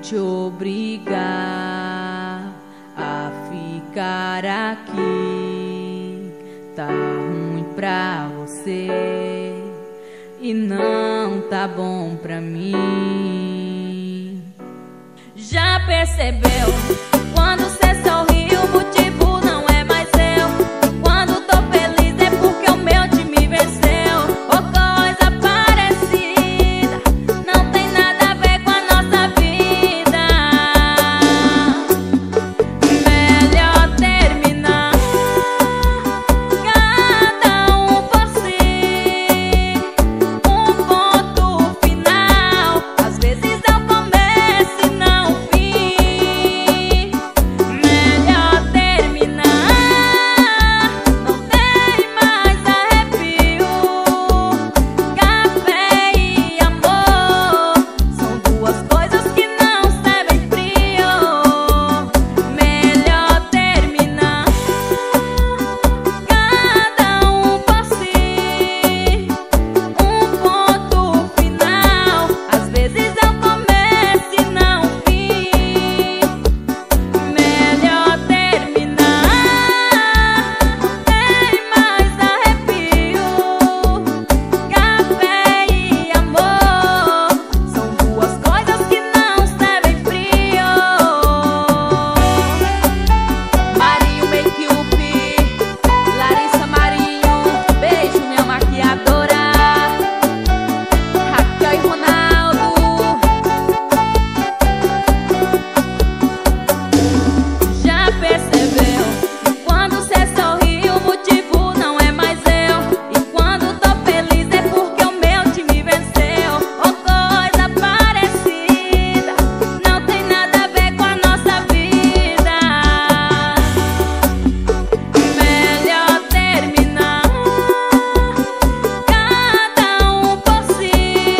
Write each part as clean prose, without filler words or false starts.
te obrigar a ficar aqui. Tá ruim pra você e não tá bom pra mim. Já percebeu? Quando cê sorri, o motivo não é mais eu. E quando tô feliz é porque o meu time venceu. Ou coisa parecida, não tem nada a ver com a nossa vida. Melhor terminar, cada um por si. Um ponto final, às vezes é o começo e não o fim. Melhor terminar, não tem mais arrepio. Café e amor são duas coisas que não servem frio. Melhor terminar, cada um por si. Um ponto final, às vezes é o começo e não o fim. Melhor terminar, não tem mais arrepio. Café e amor são duas coisas que não servem frio. Marinho Make-up, Larissa Marinho, beijo minha maquiadora. Raquel e Ronaldo. Já percebeu? Quando cê sorri, o motivo não é mais eu. E quando tô feliz é porque o meu time venceu. Ou coisa parecida, não tem nada a ver com a nossa vida. Melhor terminar, cada um por si.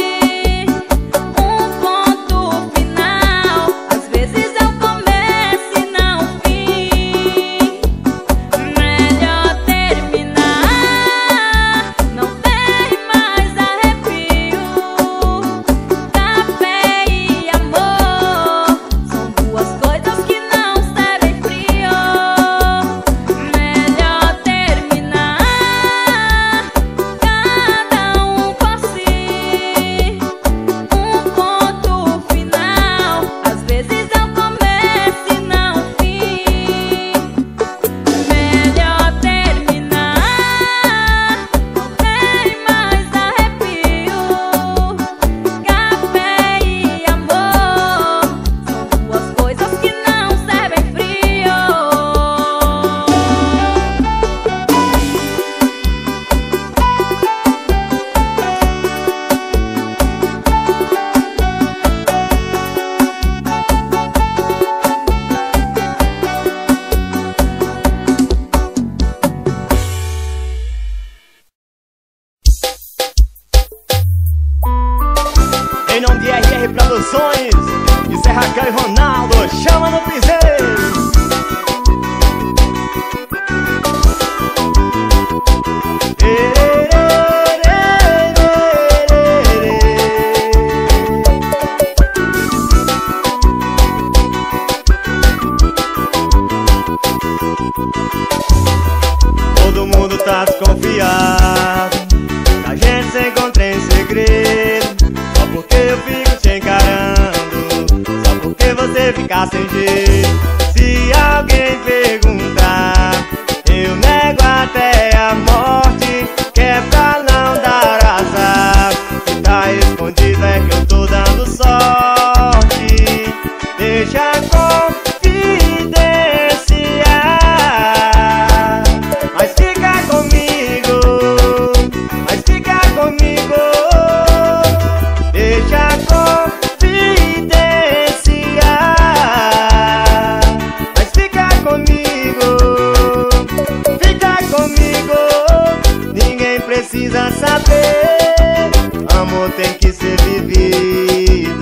Um ponto final, às vezes é o começo e não o fim. Melhor terminar, não tem mais arrepio. Café e amor são duas coisas que não servem frio. Melhor terminar, cada um por si. Um ponto final, às vezes é o começo e não o fim. Melhor terminar, não tem mais arrepio. Café e amor são duas coisas que não servem frio. Em nome de RR Produções, isso é Raquel e Ronaldo, chama no piseiro. Todo mundo tá desconfiado, a gente se encontra em segredo. Só porque eu fico te encarando, só porque você fica sem jeito. Se alguém perguntar, eu nego até a morte, que é pra não dar azar. Se tá escondido é que eu tô dando sorte. Deixa confidenciar, mas fica comigo, mas fica comigo. Deixa confidenciar, mas fica comigo, fica comigo. Ninguém precisa saber, amor tem que ser vivido.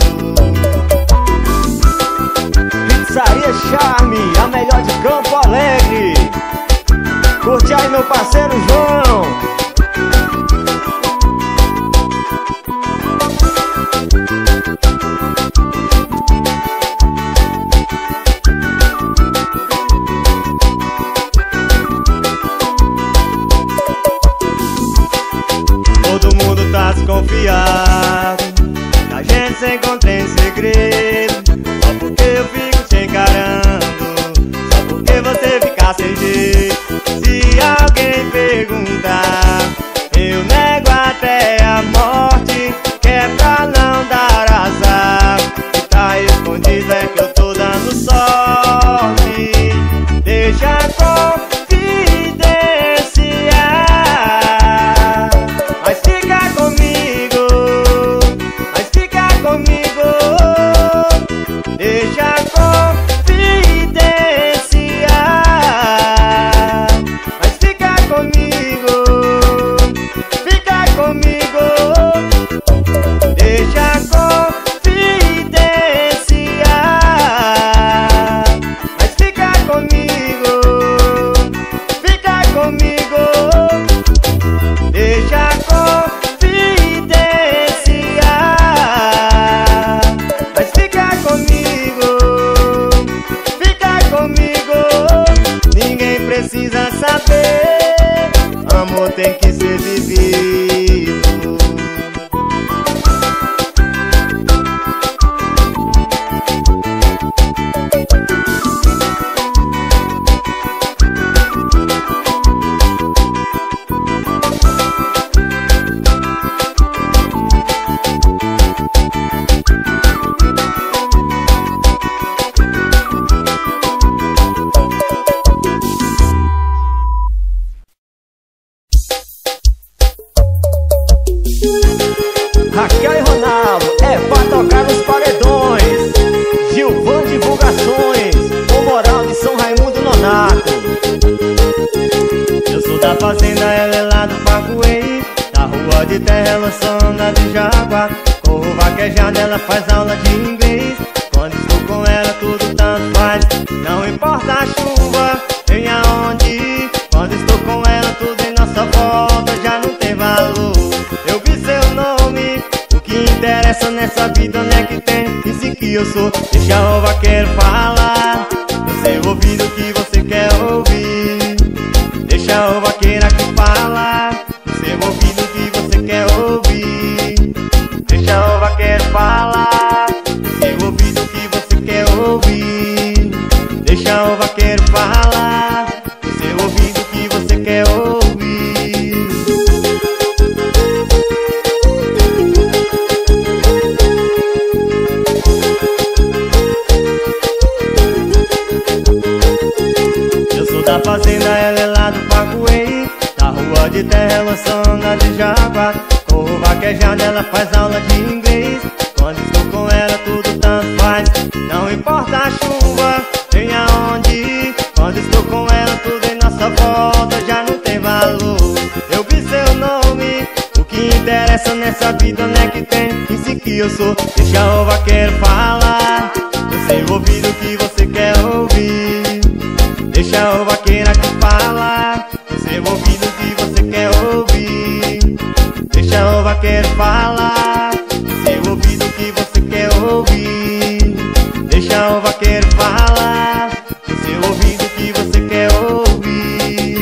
Pizzaria Charme, a melhor de Campo Alegre. Curte aí meu parceiro João. segredo, só porque eu fico te encarando, só porque você fica sem jeito. Se alguém perguntar, eu nego até a morte, que é pra não dar azar. Se tá escondido é que eu tô dando sorte. Deixa confidenciar, mas fica comigo, mas fica comigo. Deixa confidenciar, mas fica comigo, fica comigo. Deixa confidenciar, mas fica comigo, fica comigo. Deixa confidenciar, mas fica comigo, fica comigo. Ninguém precisa saber, amor tem que ser vivido. Raquel e Ronaldo é pra tocar nos paredões. Gilvan Divulgações, com moral de São Raimundo Nonato. Eu sou da fazenda, ela é lá do Pacuí, da rua de terra, ela sona de Jaguar. Corro vaquejada, ela faz aula de inglês. Quando estou com ela tudo tanto faz, não importa a chuva, nem aonde ir. Quando estou com ela tudo em nossa volta já não tem valor. Eu vi seu nome, o que interessa nessa vida, onde é que tem? Disse que eu sou, deixa o vaqueiro falar no seu ouvido o que você quer ouvir. Deixa o vaqueiro aqui falar no seu ouvido o que você quer ouvir. Deixa o vaqueiro falar no seu ouvido o que você quer ouvir. Deixa o vaqueiro falar no seu ouvido o que você quer ouvir. Da fazenda, ela é lá do Pacuí, da rua de terra, ela sona de Jaguar. Corro vaquejada, ela faz aula de inglês. Quando estou com ela tudo tanto faz, não importa a chuva, nem aonde ir. Quando estou com ela tudo em nossa volta já não tem valor. Eu vi seu nome, o que interessa nessa vida, onde é que tem? Disse que eu sou, deixa o vaqueiro falar no seu ouvido o que você quer ouvir. Deixa o vaqueiro aqui falar no seu ouvido o que você quer ouvir. Deixa o vaqueiro falar no seu ouvido o que você quer ouvir. Deixa o vaqueiro falar no seu ouvido o que você quer ouvir.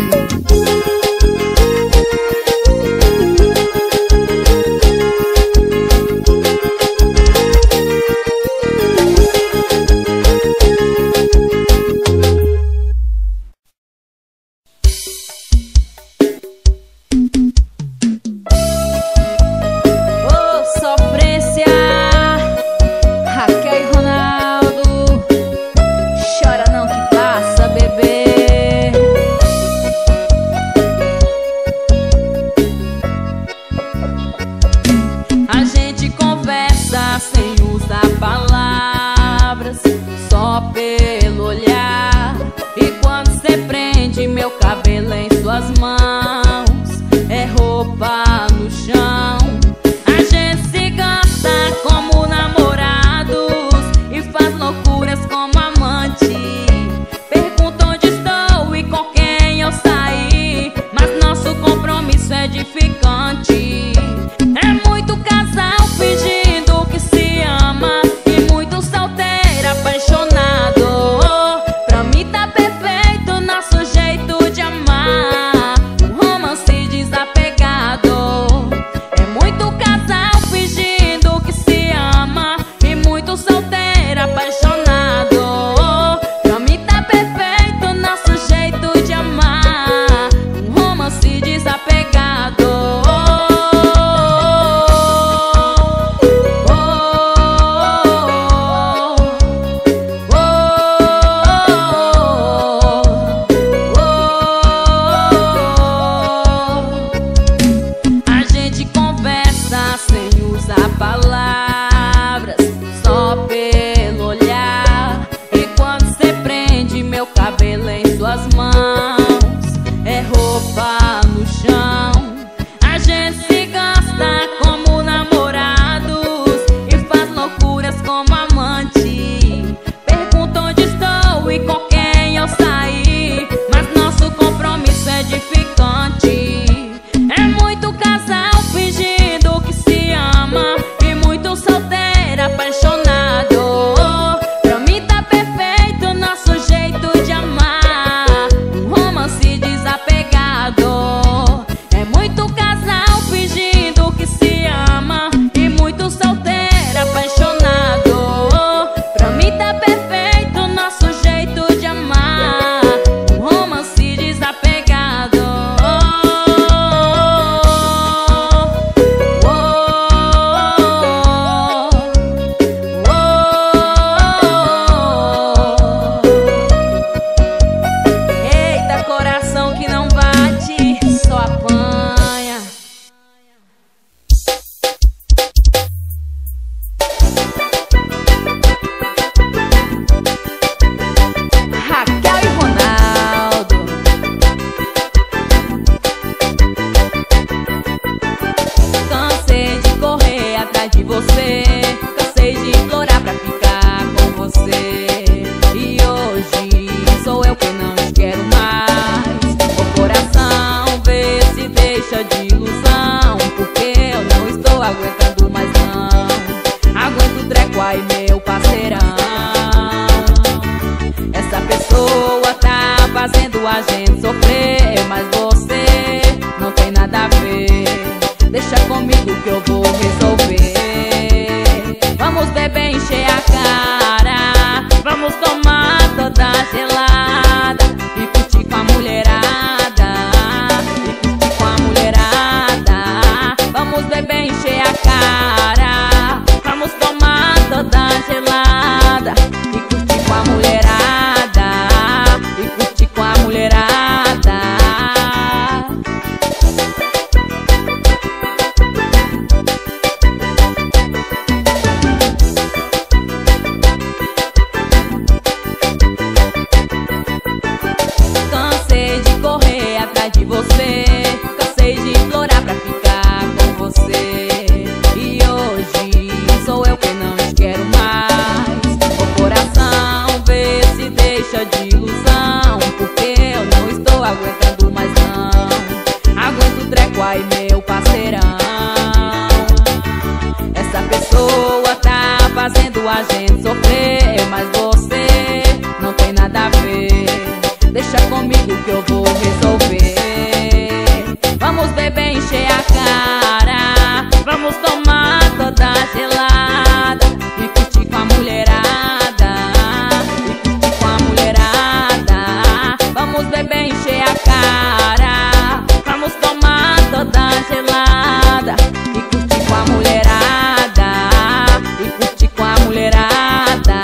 a gente sofrer, mas você não tem nada a ver. Deixa comigo que eu vou resolver. Vamos beber, encher a cara, vamos tomar toda gelada e curtir com a mulherada, e curtir com a mulherada. Vamos beber, encher a cara, vamos tomar toda gelada e curtir com a mulherada, e curtir com a mulherada.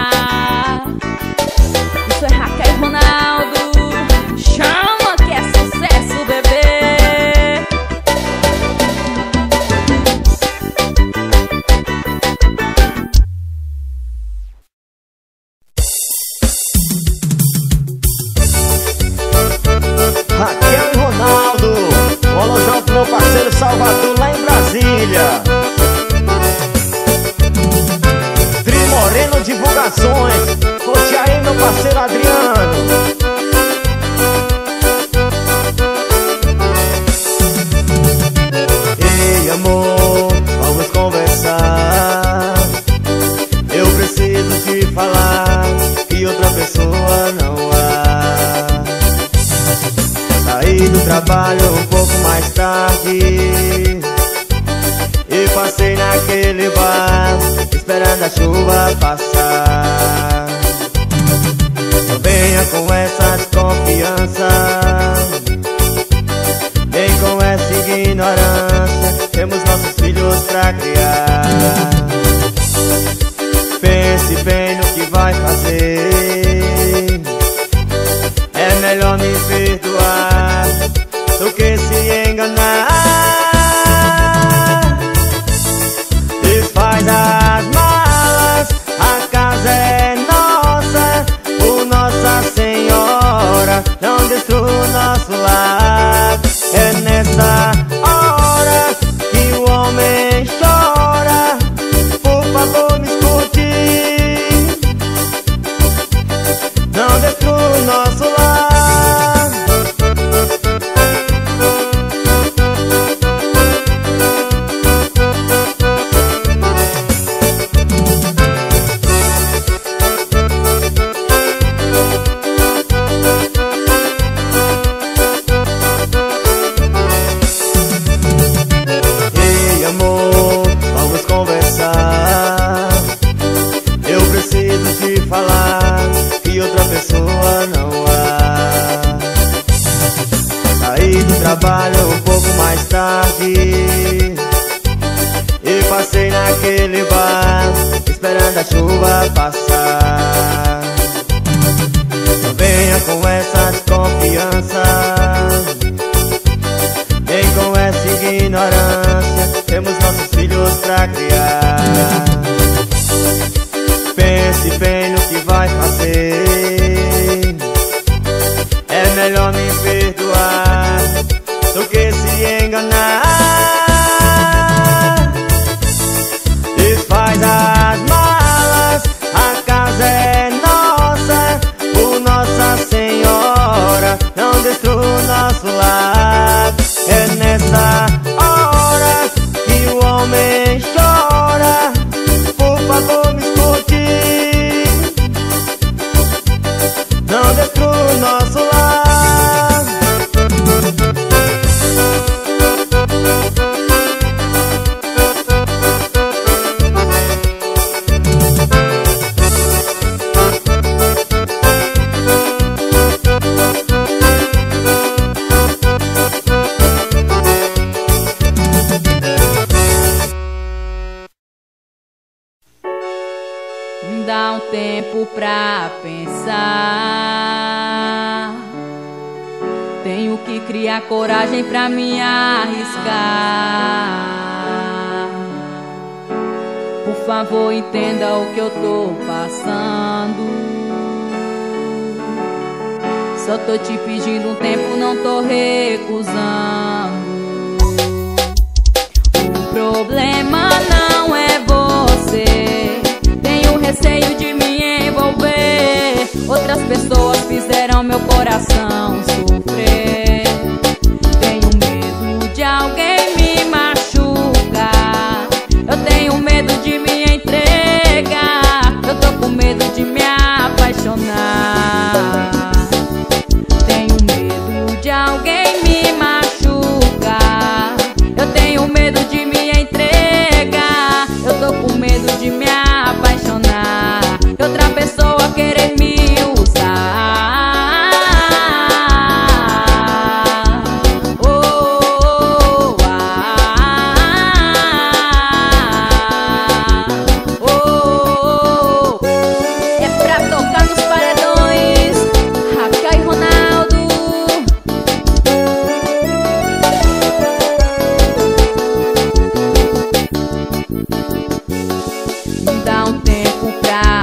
Isso é Raquel e Ronaldo. Chama que é sucesso, bebê. Raquel e Ronaldo, bola junto meu parceiro Salvador lá em Brasília. Tri Moreno Divulgações, curte aí meu parceiro Adriano. Ei amor, vamos conversar. Eu preciso te falar que outra pessoa não há. Saí do trabalho um pouco mais tarde e passei naquele bar esperando a chuva passar. Não venha com essa desconfiança, nem com essa ignorância. Temos nossos filhos pra criar. Pense bem no que vai fazer. É melhor me perdoar do que se enganar. Desfaz as malas, a casa é nossa, por Nossa Senhora, não destrua o nosso lar. É nessa hora que o homem chora. Por favor, me escute, não destrua o nosso lar. Ei amor, vamos conversar. Eu preciso te falar que outra pessoa não há. Saí do trabalho um pouco mais tarde e passei naquele bar esperando a chuva passar. Não venha com essa desconfiança, nem com essa ignorância. Temos nossos filhos pra criar. Pense bem no que vai fazer. É melhor me perdoar do que se enganar. Desfaz as malas, a casa é nossa, por Nossa Senhora, não destrua o nosso lar. É nessa hora que o homem chora. Por favor, me escute, não destrua o nosso lar. Me dá um tempo pra pensar. Tenho que criar coragem pra me arriscar. Por favor, entenda o que eu tô passando. Só tô te pedindo um tempo, não tô recusando. O problema não é você. Tenho receio de me envolver. Outras pessoas fizeram meu coração sofrer. Tenho medo de alguém me machucar. Eu tenho medo de me entregar. Me dá um tempo pra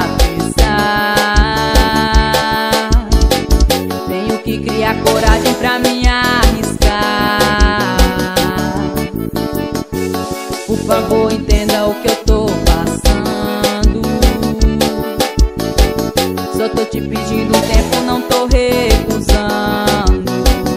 pensar. Tenho que criar coragem pra me arriscar. Por favor, entenda o que eu tô passando. Só tô te pedindo um tempo, não tô recusando.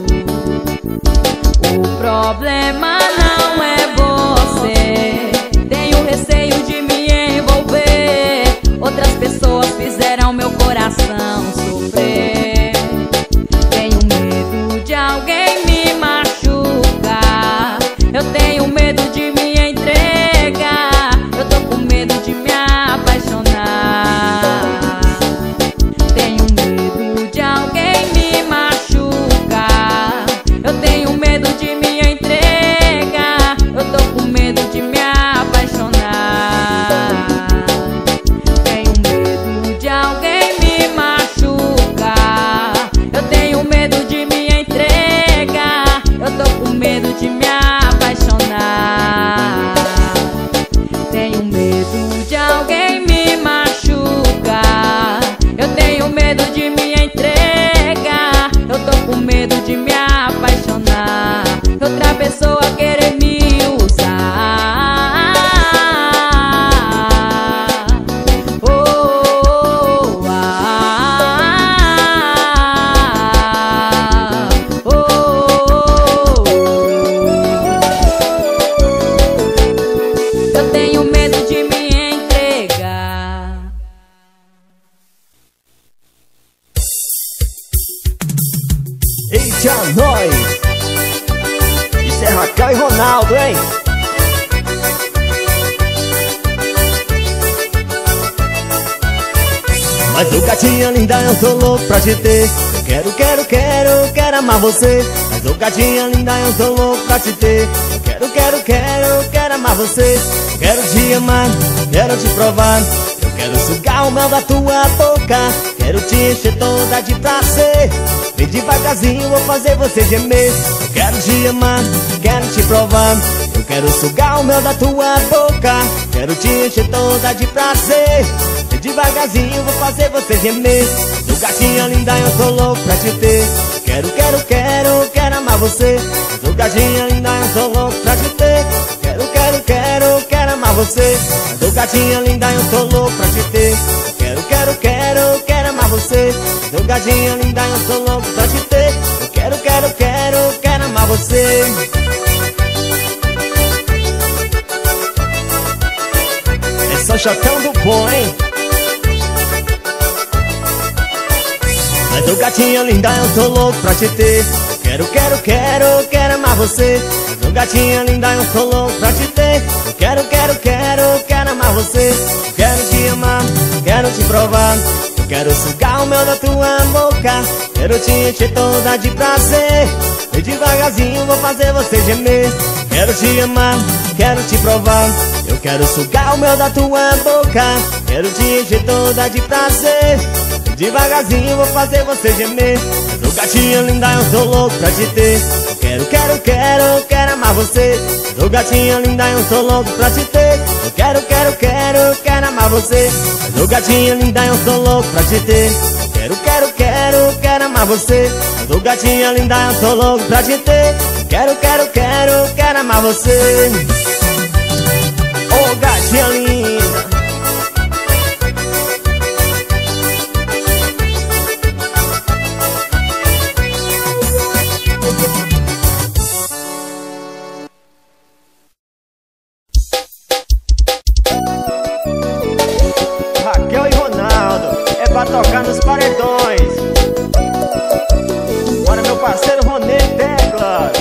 O problema não é você. Tenho receio de me envolver. Outras pessoas fizeram meu coração sofrer. Tenho medo de alguém me machucar. Eu tenho medo de me entregar. Eu tô com medo de me apaixonar. Tenho medo de alguém me machucar. Eu tenho medo de me entregar. Eu tô com medo de me apaixonar. Tenho medo de alguém me machucar. Eu tenho medo de me entregar. Eu tô com medo de me apaixonar. Tenho medo de alguém me machucar. Eu tenho medo de me entregar. Eu tô com medo de me apaixonar. Outra pessoa querer me usar. Oh, eu tenho medo de me entregar. Eita, nós! Isso é Raquel e Ronaldo, hein? Mas ô gatinha linda, eu tô louco pra te ter. Eu quero amar você. Mas ô gatinha linda, eu tô louco pra te ter. Eu quero amar você. Quero te amar, quero te provar. Eu quero sugar o mel da tua boca. Quero te encher toda de prazer. Vem devagarzinho, vou fazer você gemer. Eu quero te amar, quero te provar. Eu quero sugar o mel da tua boca. Quero te encher toda de prazer. Vem devagarzinho, vou fazer você gemer. Ô gatinha linda, eu tô louco pra te ter. Quero amar você. Ô gatinha linda, eu tô louco pra te ter. Quero amar você. Ô gatinha linda, eu tô louco pra te ter. Quero amar você. Ô gatinha linda, eu tô louco pra te ter. Quero amar você. É só chotão do bom, hein? Mas ô gatinha linda, eu tô louco pra te ter. Quero amar você. Mas ô gatinha linda, eu tô louco pra te ter. Quero amar você. Quero te amar, quero te provar. Eu quero sugar o mel da tua boca. Quero te encher toda de prazer. E devagarzinho vou fazer você gemer. Quero te amar, quero te provar. Eu quero sugar o mel da tua boca. Quero te encher toda de prazer. Devagarzinho vou fazer você gemer. Mas ô gatinha linda, eu tô louco pra te ter. Eu quero amar você. Mas ô gatinha linda, eu tô louco pra te ter. Eu quero amar você. Mas ô gatinha linda, eu tô louco pra te ter. Eu quero amar você. Mas ô gatinha linda, eu tô louco pra te ter. Quero amar você. Ô gatinha linda. Raquel e Ronaldo, é pra tocar nos paredões. Bora, meu parceiro Ronê Tecla.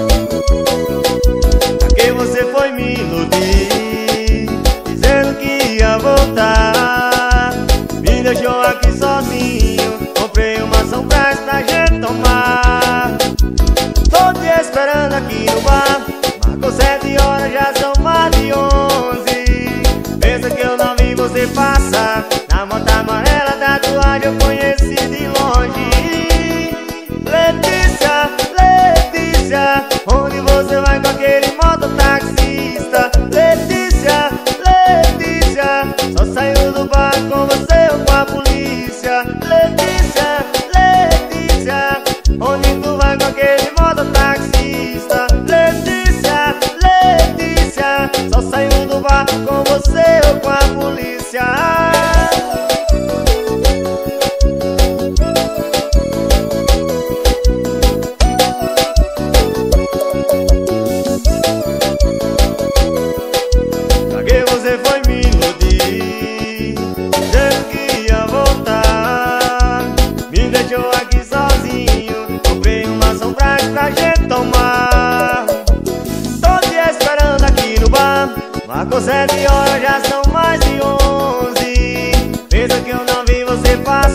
Aqui você foi me iludir, dizendo que ia voltar. Me deixou aqui sozinho, comprei uma ação pra gente tomar. Tô te esperando aqui no bar, marcou 7 horas, já são mais de 11. Pensa que eu não vi você passar, na moto amarela da tatuagem eu conheci de longe. Letícia, Letícia, onde você vai com aquele mototaxista? Letícia, Letícia.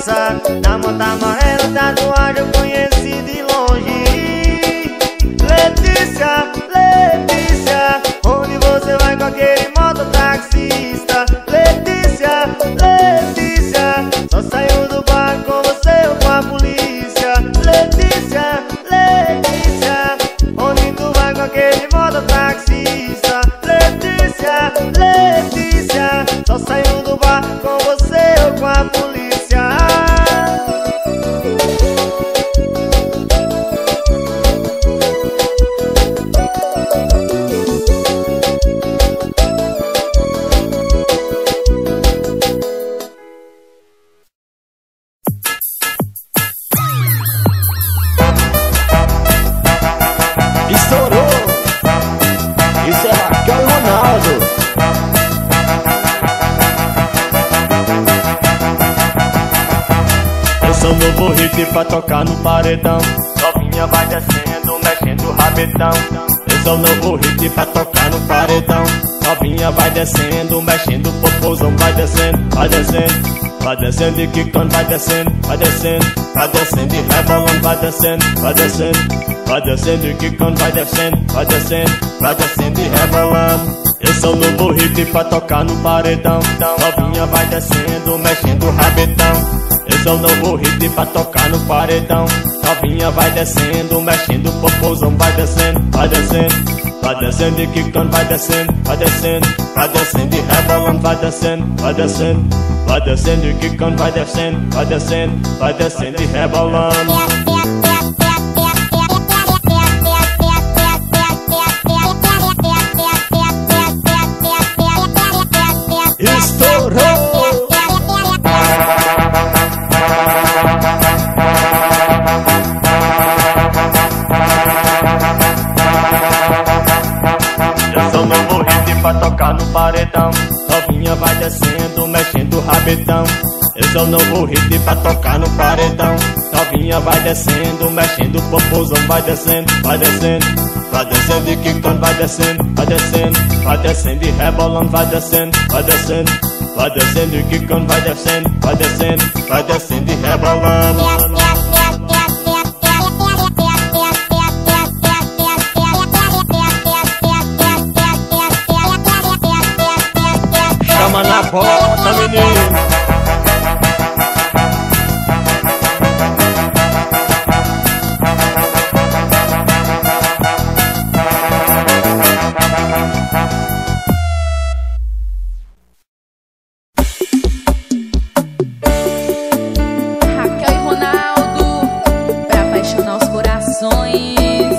moça, na mão tá amarela, tatuagem eu conheci de longe. Letícia, Letícia, onde você vai com aquele mototaxista? Letícia, Letícia, só saiu do bar com você ou com a polícia? Letícia, Letícia, onde tu vai com aquele mototaxista? Letícia, Letícia, só saiu do bar com você ou com a polícia? Estourou! Isso é Raquel e Ronaldo. Eu sou novo hit pra tocar no paredão. Novinha vai descendo, mexendo o rabetão. Eu sou novo hit pra tocar no paredão. Novinha vai descendo, mexendo o popozão. Vai descendo, vai descendo. Vai descendo e quicando, vai descendo, vai descendo. Vai descendo e rebolando, vai descendo, vai descendo. Vai descendo e quicando, vai descendo, vai descendo. Vai descendo e rebolando. Eu sou novo hit pra tocar no paredão. Novinha vai descendo, mexendo o rabetão. Eu sou novo hit pra tocar no paredão. Novinha vai descendo, mexendo o popozão. Vai descendo, vai descendo. Vai descendo e quicando, vai descendo, vai descendo. Vai descendo e rebolando, vai descendo, vai descendo. Vai descendo e quicando, vai descendo, vai descendo. Vai descendo e rebolando. Estourou! Eu sou novo hit pra tocar no paredão. Novinha vai descendo, mexendo o rabetão. Eu sou novo hit pra tocar no paredão. Novinha vai descendo, mexendo o popozão. Vai descendo, vai descendo. Vai descendo e quicando, vai descendo, vai descendo. Vai descendo e rebolando, vai descendo, vai descendo. Vai descendo e quicando, vai descendo, vai descendo. Vai descendo e rebolando. Chama na bota, menino. Raquel e Ronaldo, pra apaixonar os corações.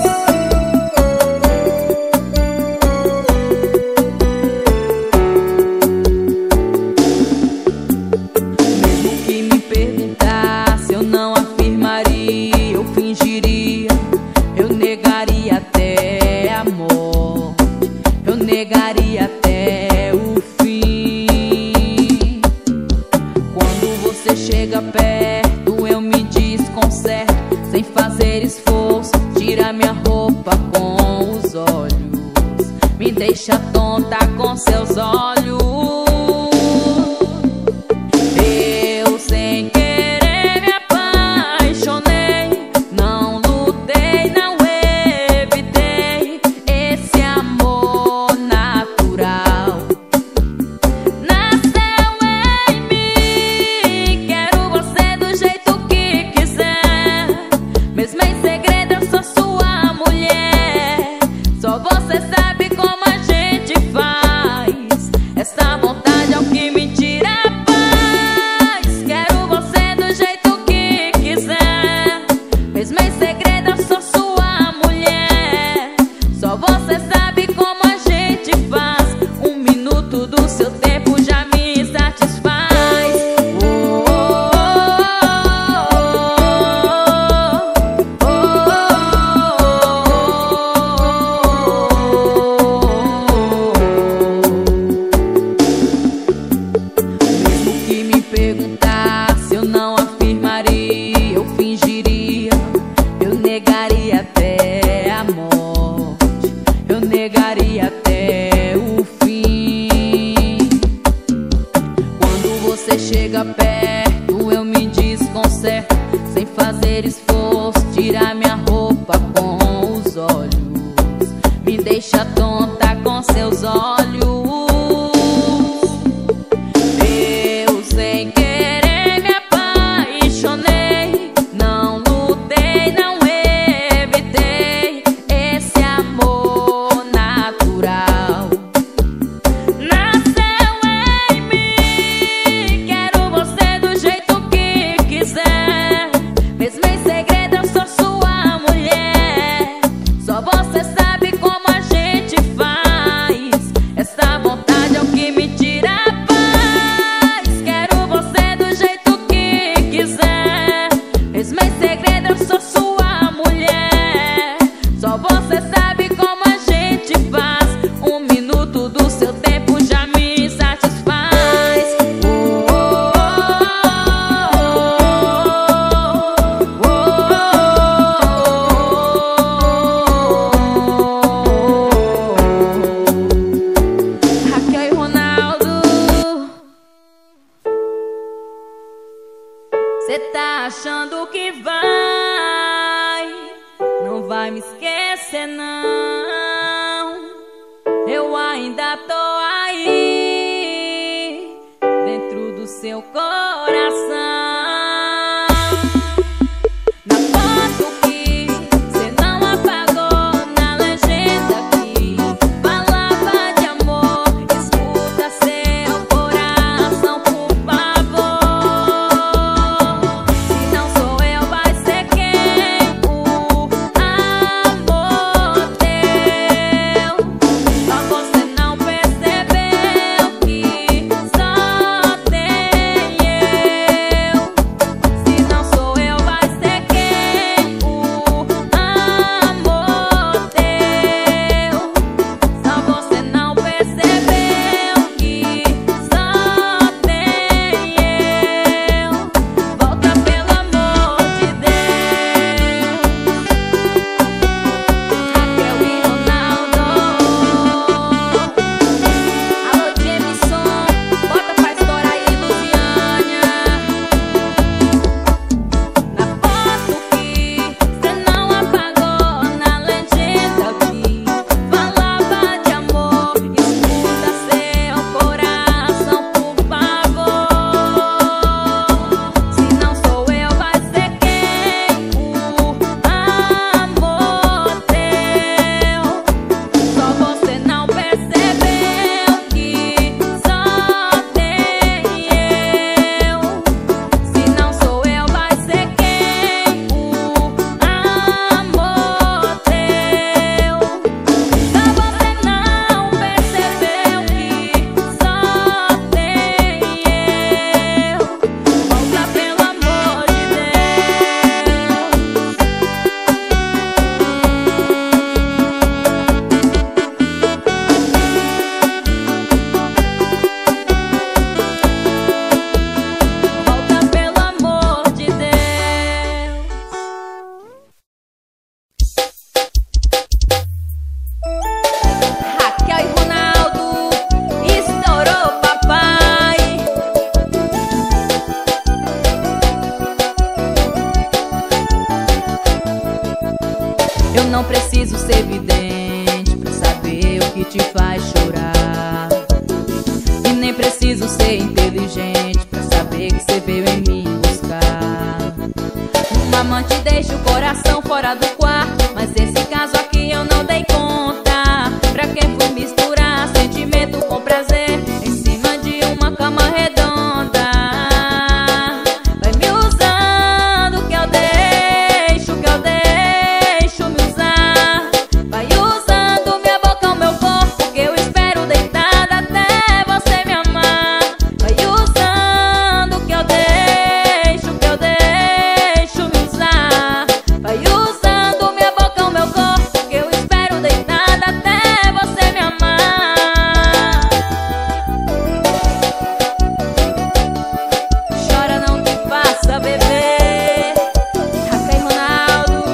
Mesmo que me perguntasse, eu não afirmaria, eu fingiria, eu negaria até amor, eu negaria até o fim. Quando você chega perto, eu me desconcerto, sem fazer esforço, tira minha roupa com os olhos, me deixa tonta com seus olhos. Eu sem querer me apaixonei, não lutei, não evitei esse amor natural. Nasceu em mim, quero você do jeito que quiser. Mesmo em segredo eu sou sua mulher, só você sabe como a gente faz. Essa vontade é o que me tira a paz. Quero você do jeito que quiser. Mesmo em segredo eu sou sua mulher, só você sabe como a gente faz. Um minuto do seu tempo já me satisfaz. Oh, oh, Mesmo que me perguntasse, eu não afirmaria, eu fingiria, eu negaria até a morte, eu negaria até o fim. Quando você chega perto, eu me desconcerto, certo, sem fazer esforço. Tirar minha roupa com os olhos, me deixa tonta com seus olhos. Eu sem querer me apaixonei, não lutei, não evitei esse amor natural. Nasceu em mim, quero você do jeito que quiser. Mesmo em segredo eu sou sua mulher, só você sabe como a gente faz. Essa vontade é o que me tira a paz. Quero você do jeito que quiser. Mesmo em segredo eu sou sua mulher, só você sabe como a gente faz. Um minuto do seu tempo já me satisfaz. Raquel e Ronaldo, cê tá achando que não vai me esquecer não. Eu ainda tô aí, dentro do seu coração. Na foto que cê não apagou, na legenda que falava de amor, escuta seu coração, por favor. Se não sou eu, vai ser quem? O amor teu. Só você não percebeu que só tem eu. Se não sou eu, vai ser quem? O amor teu. Só você não percebeu que só tem eu. Volta pelo amor de Deus. Raquel e Ronaldo. Alô, Jameson, bota pra história aí, Luciana. Na foto que cê não apagou, na legenda que falava de amor, escuta seu coração, por favor. Se não sou eu, vai ser quem? O amor teu. Só você não percebeu que só tem eu. Se não sou eu, vai ser quem? O amor teu. Só você não percebeu que só tem eu. Volta pelo amor de Deus. Volta pelo amor de Deus. Raquel e Ronaldo, estourou, papai. Eu não preciso ser vidente pra saber o que te faz chorar. E nem preciso ser inteligente pra saber que você veio em mim buscar. Um amante deixa o coração fora do quarto, mas esse caso aqui eu não dei conta. Pra que fui misturar sentimento com prazer em cima de uma cama redonda? Vai me usando que eu deixo me usar. Vai usando minha boca, o meu corpo, que eu espero deitada até você me amar. Vai usando que eu deixo me usar. Vai usando minha boca, o meu corpo, que eu espero deitada até você me amar. Chora, não te faça beber. Raquel e Ronaldo.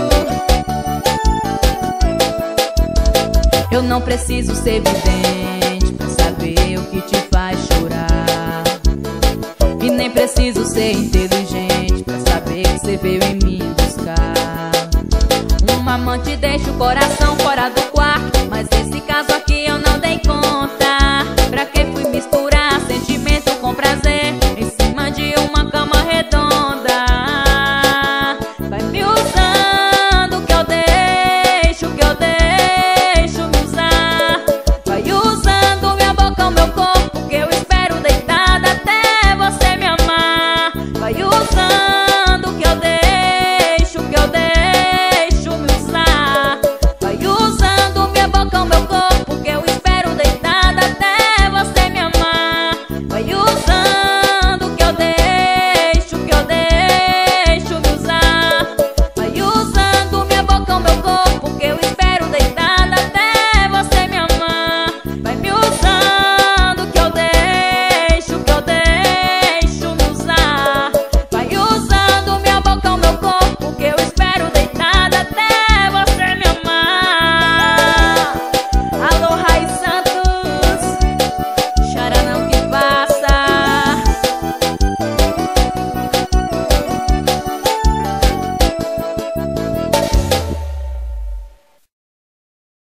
Eu não preciso ser vidente pra saber o que te faz chorar. E nem preciso ser inteligente pra saber você veio em me buscar. Um amante deixa o coração fora do